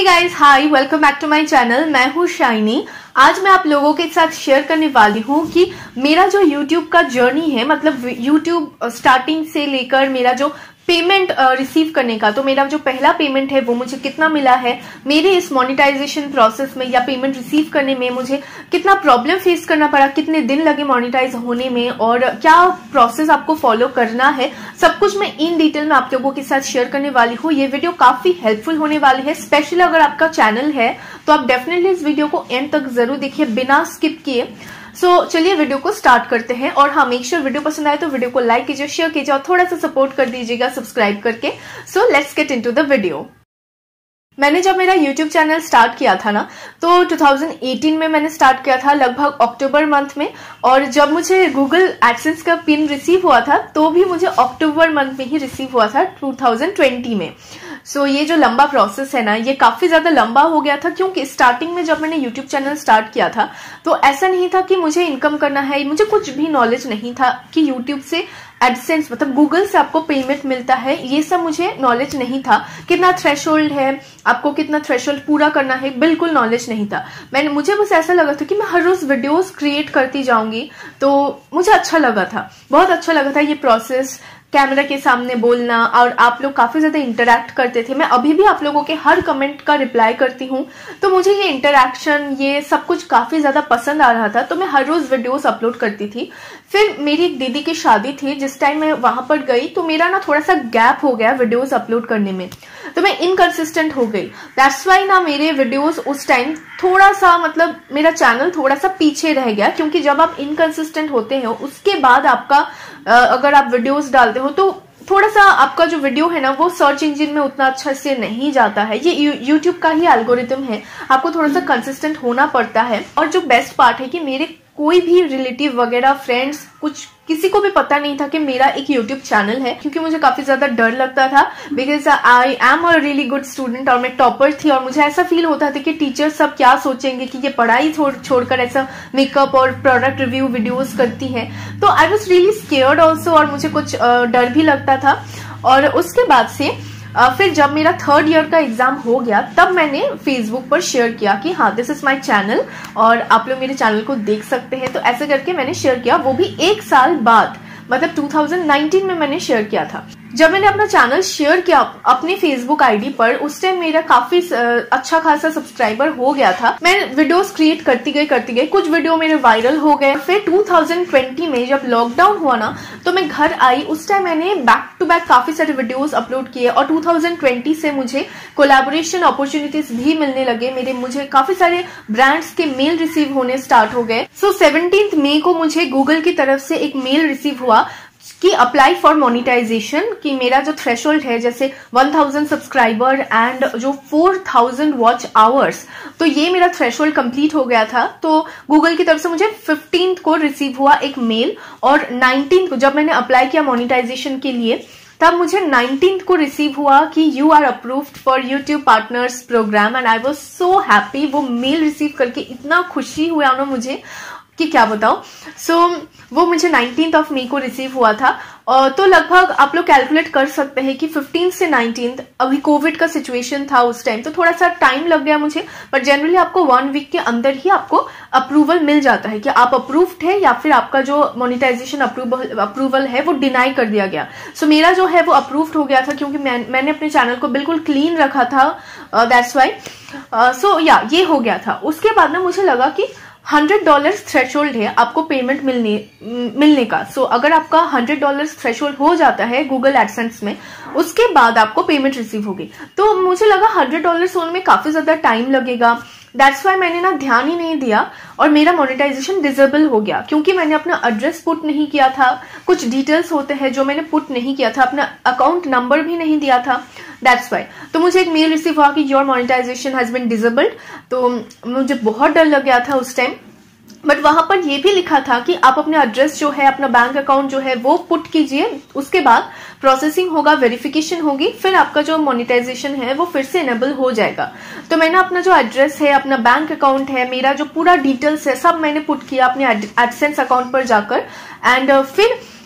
Guys, hi, welcome back to my channel. मैं हूँ shiny. आज मैं आप लोगों के साथ शेयर करने वाली हूँ कि मेरा जो YouTube का जर्नी है, मतलब YouTube स्टार्टिंग से लेकर मेरा जो पेमेंट रिसीव करने का, तो मेरा जो पहला पेमेंट है वो मुझे कितना मिला है, मेरे इस मोनेटाइजेशन प्रोसेस में या पेमेंट रिसीव करने में मुझे कितना प्रॉब्लम फेस करना पड़ा, कितने दिन लगे मोनेटाइज होने में और क्या प्रोसेस आपको फॉलो करना है, सब कुछ मैं इन डिटेल में आप लोगों के साथ शेयर करने वाली हूँ। ये वीडियो काफी हेल्पफुल होने वाली है, स्पेशली अगर आपका चैनल है तो आप डेफिनेटली इस वीडियो को एंड तक जरूर देखिए बिना स्किप किए। चलिए वीडियो को स्टार्ट करते हैं। और हाँ, मेक श्योर वीडियो पसंद आए तो वीडियो को लाइक कीजिए, शेयर कीजिए और थोड़ा सा सपोर्ट कर दीजिएगा सब्सक्राइब करके। Let's get into the video. मैंने जब मेरा YouTube चैनल स्टार्ट किया था ना, तो 2018 में मैंने स्टार्ट किया था, लगभग अक्टूबर मंथ में। और जब मुझे गूगल एडसेंस का पिन रिसीव हुआ था तो भी मुझे अक्टूबर मंथ में ही रिसीव हुआ था 2020 में। ये जो लंबा प्रोसेस है ना, ये काफी ज्यादा लंबा हो गया था, क्योंकि स्टार्टिंग में जब मैंने YouTube चैनल स्टार्ट किया था तो ऐसा नहीं था कि मुझे इनकम करना है, मुझे कुछ भी नॉलेज नहीं था कि YouTube से एडसेंस मतलब गूगल से आपको पेमेंट मिलता है, ये सब मुझे नॉलेज नहीं था। कितना थ्रेशोल्ड है, आपको कितना थ्रेशोल्ड पूरा करना है, बिल्कुल नॉलेज नहीं था। मुझे बस ऐसा लगा था कि मैं हर रोज वीडियोस क्रिएट करती जाऊंगी, तो मुझे अच्छा लगा था, बहुत अच्छा लगा था ये प्रोसेस, कैमरा के सामने बोलना। और आप लोग काफी ज्यादा इंटरैक्ट करते थे, मैं अभी भी आप लोगों के हर कमेंट का रिप्लाई करती हूँ, तो मुझे ये इंटरैक्शन, ये सब कुछ काफी ज्यादा पसंद आ रहा था, तो मैं हर रोज वीडियोस अपलोड करती थी। फिर मेरी एक दीदी की शादी थी, जिस टाइम मैं वहां पर गई तो मेरा ना थोड़ा सा गैप हो गया वीडियोस अपलोड करने में, तो मैं इनकंसिस्टेंट हो गई। दैट्स वाई ना मेरे वीडियोस उस टाइम थोड़ा सा, मतलब मेरा चैनल थोड़ा सा पीछे रह गया, क्योंकि जब आप इनकंसिस्टेंट होते हैं उसके बाद आपका अगर आप वीडियोस डालते हो तो थोड़ा सा आपका जो वीडियो है ना वो सर्च इंजन में उतना अच्छा से नहीं जाता है। ये YouTube का ही एल्गोरिथम है, आपको थोड़ा सा कंसिस्टेंट होना पड़ता है। और जो बेस्ट पार्ट है कि मेरे कोई भी रिलेटिव वगैरह, फ्रेंड्स, कुछ किसी को भी पता नहीं था कि मेरा एक YouTube चैनल है, क्योंकि मुझे काफी ज्यादा डर लगता था, because I am a really good student और मैं टॉपर थी, और मुझे ऐसा फील होता था कि टीचर सब क्या सोचेंगे कि ये पढ़ाई छोड़कर ऐसा मेकअप और प्रोडक्ट रिव्यू वीडियोस करती है। तो I was really scared also, और मुझे कुछ डर भी लगता था। और उसके बाद से फिर जब मेरा 3rd ईयर का एग्जाम हो गया, तब मैंने फेसबुक पर शेयर किया कि हाँ, दिस इज माय चैनल और आप लोग मेरे चैनल को देख सकते हैं। तो ऐसे करके मैंने शेयर किया, वो भी 1 साल बाद, मतलब 2019 में मैंने शेयर किया था। जब मैंने अपना चैनल शेयर किया अपने फेसबुक आईडी पर, उस टाइम मेरा काफी अच्छा खासा सब्सक्राइबर हो गया था। मैं वीडियोस क्रिएट करती गई, कुछ वीडियो मेरे वायरल हो गए। फिर 2020 में जब लॉकडाउन हुआ ना, तो मैं घर आई, उस टाइम मैंने बैक टू बैक काफी सारे वीडियोस अपलोड किए। और 2020 से मुझे कोलैबोरेशन अपॉर्चुनिटीज भी मिलने लगे, मुझे काफी सारे ब्रांड्स के मेल रिसीव होने स्टार्ट हो गए। 17 मई को मुझे गूगल की तरफ से एक मेल रिसीव हुआ कि अप्लाई फॉर मोनेटाइजेशन, कि मेरा जो थ्रेशोल्ड है, जैसे 1000 सब्सक्राइबर एंड जो 4000 वॉच आवर्स, तो ये मेरा थ्रेशोल्ड कंप्लीट हो गया था। तो गूगल की तरफ से मुझे 15 को रिसीव हुआ एक मेल, और 19 को जब मैंने अप्लाई किया मोनेटाइजेशन के लिए, तब मुझे 19 को रिसीव हुआ कि you are approved for YouTube partners program. And I was so happy. वो मेल रिसीव करके इतना खुशी हुआ ना मुझे कि क्या बताओ। वो मुझे 19 मई को रिसीव हुआ था। तो लगभग आप लोग कैलकुलेट कर सकते हैं कि 15 से 19, अभी कोविड का सिचुएशन था उस टाइम, तो थोड़ा सा टाइम लग गया मुझे, पर जनरली आपको 1 वीक के अंदर ही आपको अप्रूवल मिल जाता है कि आप अप्रूव्ड है, या फिर आपका जो मोनेटाइजेशन अप्रूवल है वो डिनाई कर दिया गया। मेरा जो है वो अप्रूव्ड हो गया था, क्योंकि मैंने अपने चैनल को बिल्कुल क्लीन रखा था, दैट्स वाई। ये हो गया था। उसके बाद ना मुझे लगा कि $100 थ्रेशोल्ड है आपको पेमेंट मिलने का। अगर आपका $100 थ्रेशोल्ड हो जाता है गूगल एडसेंस में, उसके बाद आपको पेमेंट रिसीव होगी। तो मुझे लगा $100 होने में काफी ज्यादा टाइम लगेगा, दैट्स वाई मैंने ना ध्यान ही नहीं दिया, और मेरा मोनेटाइजेशन डिसेबल हो गया, क्योंकि मैंने अपना एड्रेस पुट नहीं किया था। कुछ डिटेल्स होते हैं जो मैंने पुट नहीं किया था, अपना अकाउंट नंबर भी नहीं दिया था, दैट्स वाई। तो मुझे एक मेल रिसीव हुआ कि your monetization has been disabled. तो मुझे बहुत डर लग गया था उस टाइम, बट वहां पर ये भी लिखा था कि आप अपना एड्रेस जो है, अपना बैंक अकाउंट जो है वो पुट कीजिए, उसके बाद प्रोसेसिंग होगा, वेरिफिकेशन होगी, फिर आपका जो मोनेटाइजेशन है वो फिर से इनेबल हो जाएगा। तो मैंने अपना जो एड्रेस है, अपना बैंक अकाउंट है, मेरा जो पूरा डिटेल्स है, सब मैंने पुट किया अपने एडसेंस अकाउंट पर जाकर। एंड फिर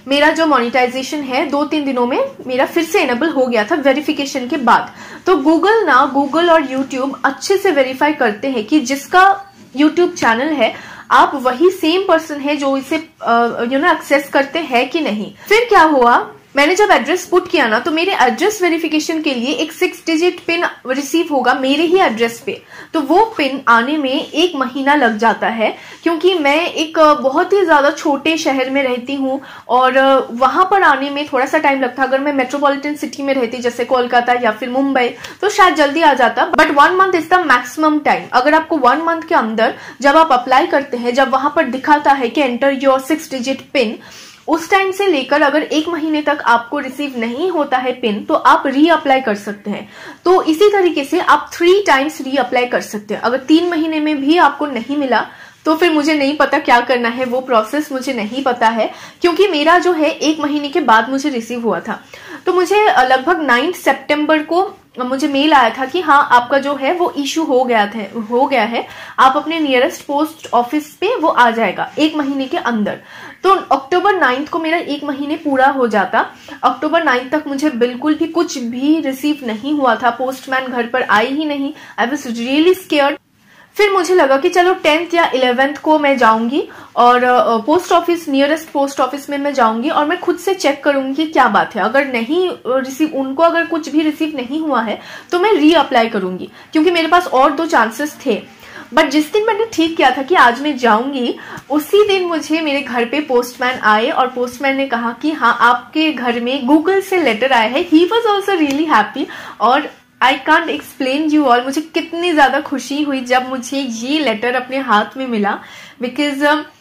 मेरा जो मोनेटाइजेशन है 2-3 दिनों में मेरा फिर से एनेबल हो गया था वेरिफिकेशन के बाद। तो गूगल और यूट्यूब अच्छे से वेरीफाई करते हैं कि जिसका यूट्यूब चैनल है आप वही सेम पर्सन है जो इसे एक्सेस करते हैं कि नहीं। फिर क्या हुआ, मैंने जब एड्रेस पुट किया ना, तो मेरे एड्रेस वेरिफिकेशन के लिए एक 6 डिजिट पिन रिसीव होगा मेरे ही एड्रेस पे। तो वो पिन आने में 1 महीना लग जाता है, क्योंकि मैं एक बहुत ही ज्यादा छोटे शहर में रहती हूँ और वहां पर आने में थोड़ा सा टाइम लगता। अगर मैं मेट्रोपॉलिटन सिटी में रहती जैसे कोलकाता या फिर मुंबई तो शायद जल्दी आ जाता, but 1 month is the maximum time. अगर आपको 1 मंथ के अंदर जब आप अप्लाई करते हैं, जब वहां पर दिखाता है कि एंटर योर 6 डिजिट पिन, उस टाइम से लेकर अगर 1 महीने तक आपको रिसीव नहीं होता है पिन तो आप री अप्लाई कर सकते हैं। तो इसी तरीके से आप 3 टाइम्स री अप्लाई कर सकते हैं। अगर 3 महीने में भी आपको नहीं मिला तो फिर मुझे नहीं पता क्या करना है, वो प्रोसेस मुझे नहीं पता है, क्योंकि मेरा जो है 1 महीने के बाद मुझे रिसीव हुआ था। तो मुझे लगभग 9 सितंबर को मुझे मेल आया था कि हाँ आपका जो है वो इशू हो गया है, आप अपने नियरेस्ट पोस्ट ऑफिस पे वो आ जाएगा 1 महीने के अंदर। तो अक्टूबर 9 को मेरा 1 महीने पूरा हो जाता। अक्टूबर 9 तक मुझे बिल्कुल भी कुछ भी रिसीव नहीं हुआ था, पोस्टमैन घर पर आई ही नहीं। I was really scared. फिर मुझे लगा कि चलो 10th या 11th को मैं जाऊंगी और post office, nearest post office में मैं जाऊंगी और मैं खुद से चेक करूंगी कि क्या बात है। अगर नहीं रिसीव, उनको अगर कुछ भी रिसीव नहीं हुआ है तो मैं री अप्लाई करूंगी, क्योंकि मेरे पास और 2 चांसेस थे। बट जिस दिन मैंने ठीक किया था कि आज मैं जाऊंगी, उसी दिन मुझे मेरे घर पे पोस्टमैन आए और पोस्टमैन ने कहा कि हाँ आपके घर में गूगल से लेटर आया है। He was also really happy और I can't explain you all मुझे कितनी ज्यादा खुशी हुई जब मुझे ये लेटर अपने हाथ में मिला। बिकॉज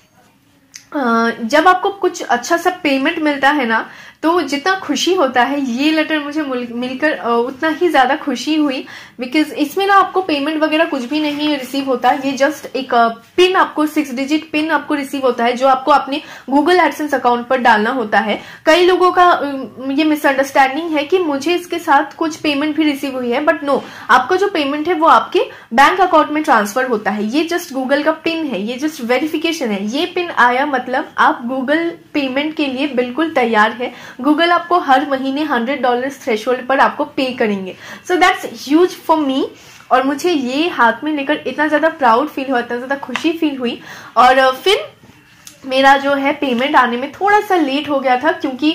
जब आपको कुछ अच्छा सा पेमेंट मिलता है ना, तो जितना खुशी होता है, ये लेटर मुझे मिलकर उतना ही ज्यादा खुशी हुई। बिकॉज इसमें ना आपको पेमेंट वगैरह कुछ भी नहीं रिसीव होता, ये जस्ट एक पिन, आपको 6 डिजिट पिन आपको रिसीव होता है जो आपको अपने गूगल एडसेंस अकाउंट पर डालना होता है। कई लोगों का ये मिसअंडरस्टैंडिंग है कि मुझे इसके साथ कुछ पेमेंट भी रिसीव हुई है, बट नो, आपका जो पेमेंट है वो आपके बैंक अकाउंट में ट्रांसफर होता है। ये जस्ट गूगल का पिन है, ये जस्ट वेरिफिकेशन है। ये पिन आया मतलब आप गूगल पेमेंट के लिए बिल्कुल तैयार है। गूगल आपको हर महीने $100 थ्रेशोल्ड पर आपको पे करेंगे। So that's huge for me. और मुझे ये हाथ में लेकर इतना ज्यादा प्राउड फील हुआ, इतना ज्यादा खुशी फील हुई। और फिर मेरा जो है पेमेंट आने में थोड़ा सा लेट हो गया था, क्योंकि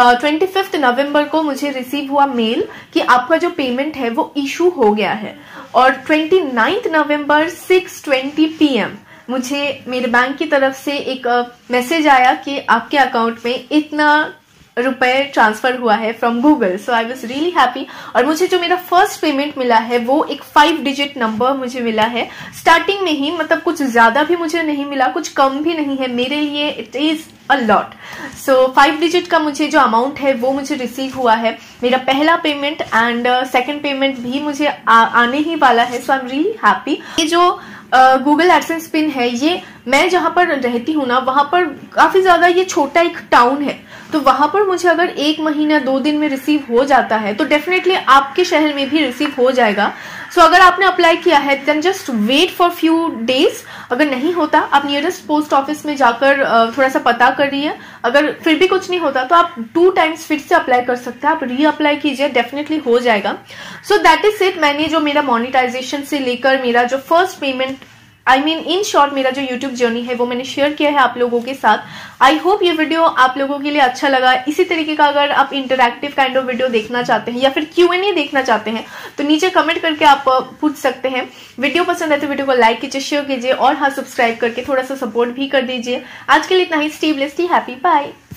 25 नवंबर को मुझे रिसीव हुआ मेल कि आपका जो पेमेंट है वो इशू हो गया है। और 29 नवंबर 6:20 PM मुझे मेरे बैंक की तरफ से एक मैसेज आया कि आपके अकाउंट में इतना रुपए ट्रांसफर हुआ है from Google. So I was really happy. और मुझे जो मेरा फर्स्ट पेमेंट मिला है वो एक 5 डिजिट नंबर मुझे मिला है स्टार्टिंग में ही, मतलब कुछ ज्यादा भी मुझे नहीं मिला, कुछ कम भी नहीं है, मेरे लिए it is a lot. So 5 digit का मुझे जो अमाउंट है वो मुझे रिसीव हुआ है, मेरा पहला पेमेंट, एंड सेकंड पेमेंट भी मुझे आने ही वाला है। So I am really happy. ये जो गूगल एडसेंस पिन है, ये मैं जहां पर रहती हूँ ना, वहां पर काफी ज्यादा ये छोटा एक टाउन है, तो वहां पर मुझे अगर 1 महीना 2 दिन में रिसीव हो जाता है तो डेफिनेटली आपके शहर में भी रिसीव हो जाएगा। सो अगर आपने अप्लाई किया है then just wait for few days. अगर नहीं होता, आप नियरेस्ट पोस्ट ऑफिस में जाकर थोड़ा सा पता करिए। अगर फिर भी कुछ नहीं होता तो आप 2 टाइम्स फिर से अप्लाई कर सकते हैं, आप री अप्लाई कीजिए, डेफिनेटली हो जाएगा। So that is it. मैंने जो मेरा मोनेटाइजेशन से लेकर मेरा जो फर्स्ट पेमेंट, इन शॉर्ट मेरा जो यूट्यूब जर्नी है वो मैंने शेयर किया है आप लोगों के साथ। आई होप ये वीडियो आप लोगों के लिए अच्छा लगा। इसी तरीके का अगर आप इंटरैक्टिव काइंड ऑफ वीडियो देखना चाहते हैं या फिर Q&A देखना चाहते हैं तो नीचे कमेंट करके आप पूछ सकते हैं। वीडियो पसंद है तो वीडियो को लाइक कीजिए, शेयर कीजिए और हाँ सब्सक्राइब करके थोड़ा सा सपोर्ट भी कर दीजिए। आज के लिए इतना ही। Stay blessed, stay happy, bye.